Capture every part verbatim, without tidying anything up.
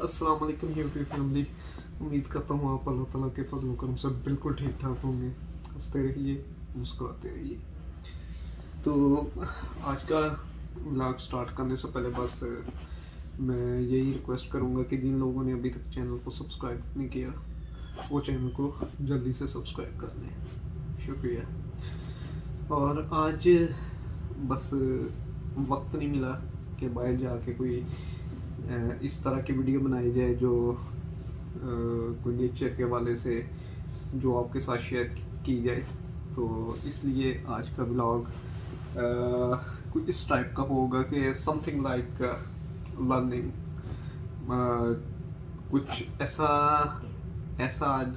अस्सलाम वालेकुम YouTube family. उम्मीद करता हूँ आप अल्लाह ताला के फजल करम से बिल्कुल ठीक ठाक होंगे। हंसते रहिए, मुस्कुराते रहिए। तो आज का व्लॉग स्टार्ट करने से पहले बस मैं यही रिक्वेस्ट करूँगा कि जिन लोगों ने अभी तक चैनल को सब्सक्राइब नहीं किया वो चैनल को जल्दी से सब्सक्राइब कर लें, शुक्रिया। और आज बस वक्त नहीं मिला कि बाहर जाके कोई इस तरह की वीडियो बनाई जाए जो कोई नेचर के हवाले से जो आपके साथ शेयर की जाए। तो इसलिए आज का ब्लॉग कुछ इस टाइप का होगा कि समथिंग लाइक लर्निंग, कुछ ऐसा ऐसा आज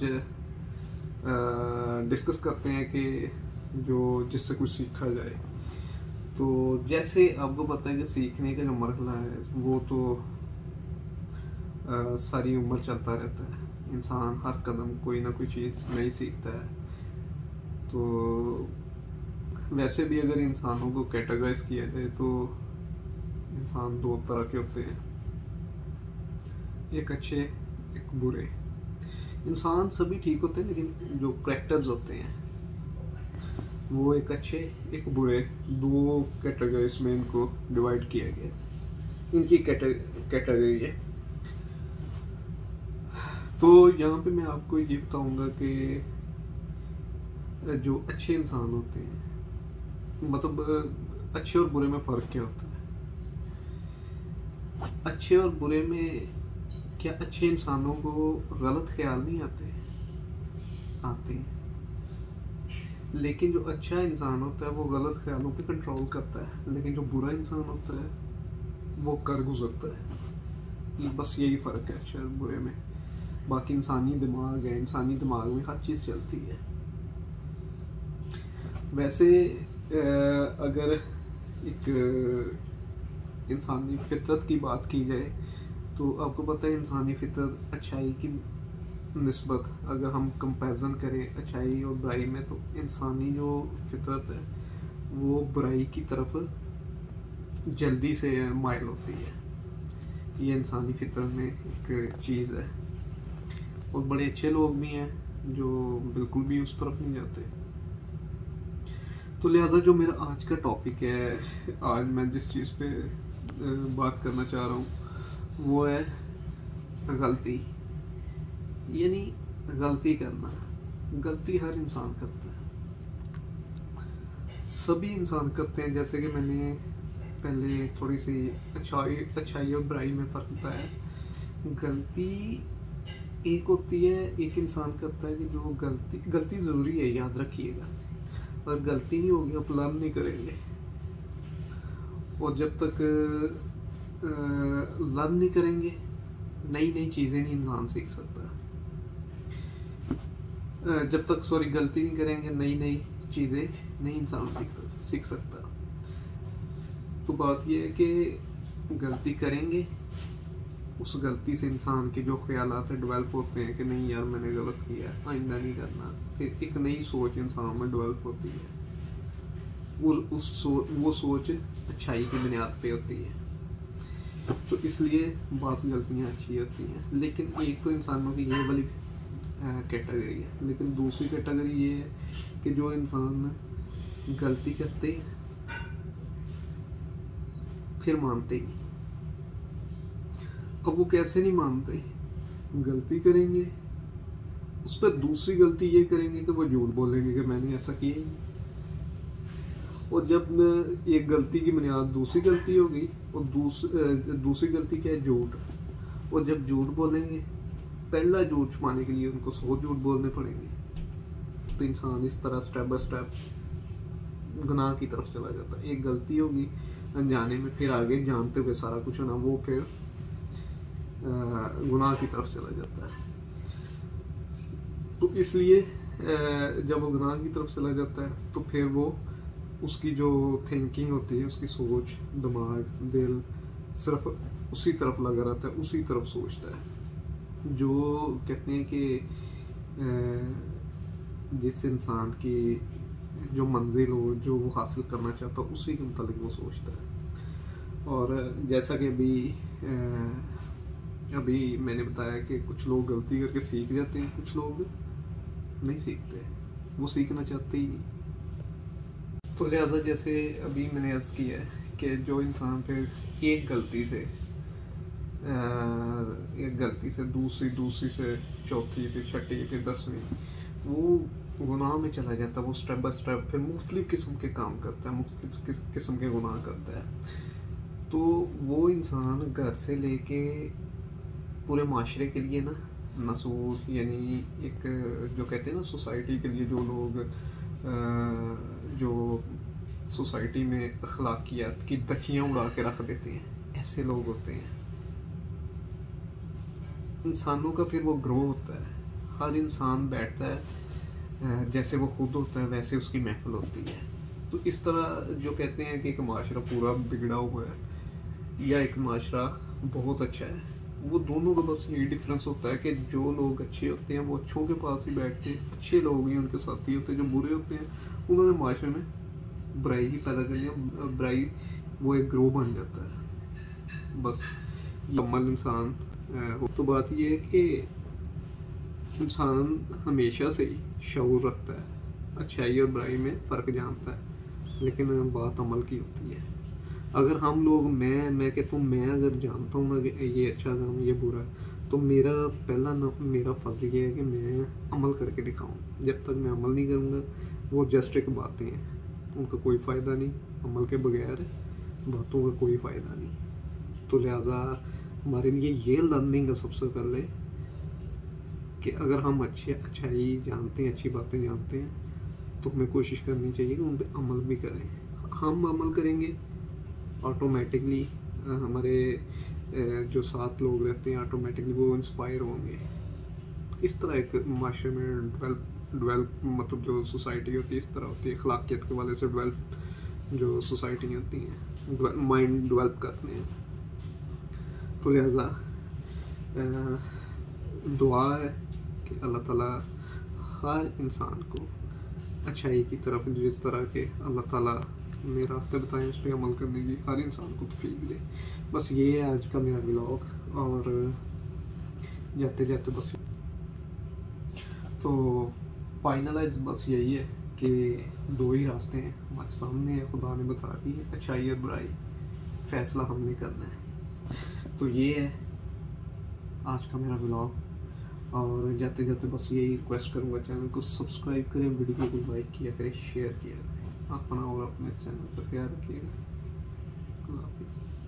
डिस्कस करते हैं कि जो जिससे कुछ सीखा जाए। तो जैसे आपको पता है कि सीखने का जो मरहला है वो तो आ, सारी उम्र चलता रहता है। इंसान हर कदम कोई ना कोई चीज़ नई सीखता है। तो वैसे भी अगर इंसानों को कैटेगराइज किया जाए तो इंसान दो तरह के होते हैं, एक अच्छे एक बुरे। इंसान सभी ठीक होते हैं लेकिन जो करैक्टर्स होते हैं वो एक अच्छे एक बुरे, दो कैटेगरीज में इनको डिवाइड किया गया। इनकी कैटेगरी है। तो यहाँ पे मैं आपको ये बताऊंगा कि जो अच्छे इंसान होते हैं, मतलब अच्छे और बुरे में फ़र्क क्या होता है। अच्छे और बुरे में क्या अच्छे इंसानों को गलत ख्याल नहीं आते? आते हैं, लेकिन जो अच्छा इंसान होता है वो गलत ख्यालों पे कंट्रोल करता है, लेकिन जो बुरा इंसान होता है वो कर गुजरता है। ये बस यही फ़र्क है अच्छे और बुरे में। बाकी इंसानी दिमाग है, इंसानी दिमाग में हर चीज़ चलती है। वैसे अगर एक इंसानी फितरत की बात की जाए तो आपको पता है इंसानी फितरत अच्छाई की निस्बत अगर हम कंपैरिजन करें अच्छाई और बुराई में, तो इंसानी जो फितरत है वो बुराई की तरफ जल्दी से माइल होती है। ये इंसानी फितरत में एक चीज़ है। और बड़े अच्छे लोग भी हैं जो बिल्कुल भी उस तरफ नहीं जाते। तो लिहाजा जो मेरा आज का टॉपिक है, आज मैं जिस चीज़ पे बात करना चाह रहा हूँ वो है गलती। यानी गलती करना। गलती हर इंसान करता है, सभी इंसान करते हैं। जैसे कि मैंने पहले थोड़ी सी अच्छाई अच्छाई और बुराई में फ़र्क बताया। गलती एक होती है, एक इंसान करता है कि जो गलती गलती ज़रूरी है, याद रखिएगा। अगर गलती नहीं होगी आप लर्न नहीं करेंगे, और जब तक लर्न नहीं करेंगे नई नई चीज़ें नहीं इंसान सीख सकता। जब तक सॉरी गलती नहीं करेंगे नई नई चीज़ें नहीं इंसान सीख सीख सकता। तो बात यह है कि गलती करेंगे, उस गलती से इंसान के जो ख्यालात डेवलप होते हैं कि नहीं यार मैंने गलत किया, आइंदा नहीं करना। फिर एक नई सोच इंसान में डेवलप होती है। वो उस सो, वो सोच अच्छाई की बुनियाद पे होती है। तो इसलिए बास गलतियाँ अच्छी होती हैं। लेकिन एक तो इंसानों की ये वाली कैटेगरी है, लेकिन दूसरी कैटेगरी ये है कि जो इंसान गलती करते फिर मानते ही नहीं। अब वो कैसे नहीं मानते? गलती करेंगे, उस पर दूसरी गलती ये करेंगे कि वो झूठ बोलेंगे कि मैंने ऐसा किया ही नहीं। और जब एक गलती की बुनियाद दूसरी गलती होगी, और दूसरी दूसरी गलती क्या है? झूठ। और जब झूठ बोलेंगे, पहला झूठ छुपाने के लिए उनको सौ झूठ बोलने पड़ेंगे। तो इंसान इस तरह स्टेप बाय स्टेप गुनाह की तरफ चला जाता है। एक गलती होगी अनजाने में, फिर आगे जानते हुए सारा कुछ होना, वो फिर गुनाह की तरफ चला जाता है। तो इसलिए जब वो गुनाह की तरफ चला जाता है तो फिर वो उसकी जो थिंकिंग होती है, उसकी सोच, दिमाग, दिल सिर्फ उसी तरफ लगा रहता है, उसी तरफ सोचता है। जो कहते हैं कि जिस इंसान की जो मंजिल हो, जो वो हासिल करना चाहता है, उसी के मुतालिक वो सोचता है। और जैसा कि अभी अभी मैंने बताया कि कुछ लोग गलती करके सीख जाते हैं, कुछ लोग नहीं सीखते, वो सीखना चाहते ही नहीं। तो लिहाजा जैसे अभी मैंने अर्ज़ किया है कि जो इंसान फिर एक गलती से एक गलती से दूसरी दूसरी से चौथी फिर छठी फिर दसवीं वो गुनाह में चला जाता है, वो स्टेप बाय स्टेप फिर मुख्तलिफ किस्म के काम करता है, मुख्तलिफ किस्म के गुनाह करता है। तो वो इंसान घर से लेके पूरे माशरे के लिए ना नसूर यानी एक जो कहते हैं ना सोसाइटी के लिए, जो लोग जो सोसाइटी में अखलाकियात की दखियाँ उड़ा के रख देते हैं, ऐसे लोग होते हैं। इंसानों का फिर वो ग्रो होता है, हर इंसान बैठता है जैसे वो खुद होता है वैसे उसकी महफिल होती है। तो इस तरह जो कहते हैं कि एक माशरा पूरा बिगड़ा हुआ है या एक माशरा बहुत अच्छा है, वो दोनों का बस यही डिफरेंस होता है कि जो लोग अच्छे होते हैं वो अच्छों के पास ही बैठते हैं, अच्छे लोग ही उनके साथी होते हैं, जो बुरे होते हैं उन्होंने माशरे में बुराई ही पैदा करनी है, बुराई वो एक ग्रो बन जाता है। बस ये अमल इंसान। तो बात ये है कि इंसान हमेशा से ही शऊर रखता है, अच्छाई और बुराई में फ़र्क जानता है, लेकिन बात अमल की होती है। अगर हम लोग मैं मैं कहता हूँ मैं अगर जानता हूँ ना कि ये अच्छा काम ये बुरा है, तो मेरा पहला न, मेरा फ़र्ज़ ये है कि मैं अमल करके दिखाऊँ। जब तक मैं अमल नहीं करूँगा वो जस्ट एक बातें हैं, उनका कोई फ़ायदा नहीं, अमल के बगैर बातों का कोई फ़ायदा नहीं। तो लिहाजा हमारे लिए ये लर्निंग है सबसे पहले कि अगर हम अच्छे अच्छाई जानते हैं, अच्छी बातें जानते हैं, तो हमें कोशिश करनी चाहिए कि उन पर अमल भी करें। हम अमल करेंगे ऑटोमेटिकली हमारे जो साथ लोग रहते हैं ऑटोमेटिकली वो इंस्पायर होंगे। इस तरह एक माशरे में डेवलप डेवलप मतलब जो सोसाइटी होती है इस तरह होती है, अखलाकियत के वाले से डेवलप जो सोसाइटी होती हैं माइंड डेवलप करते हैं। तो लिहाजा दुआ है कि अल्लाह ताला हर इंसान को अच्छाई की तरफ, जिस तरह के अल्लाह ताला ने रास्ते बताए उस पर अमल करने की हर इंसान को तौफीक दे। बस ये है आज का मेरा व्लॉग। और जाते जाते बस तो फाइनलाइज बस यही है कि दो ही रास्ते हैं हमारे सामने है, खुदा ने बता दी है, अच्छाई और बुराई, फ़ैसला हमने करना है। तो ये है आज का मेरा व्लॉग। और जाते जाते बस यही रिक्वेस्ट करूँगा, चैनल को सब्सक्राइब करें, वीडियो को लाइक किया करें, शेयर किया करें, अपना और अपने चैनल पर ख्याल रखिएगा। अल्लाह हाफिज़।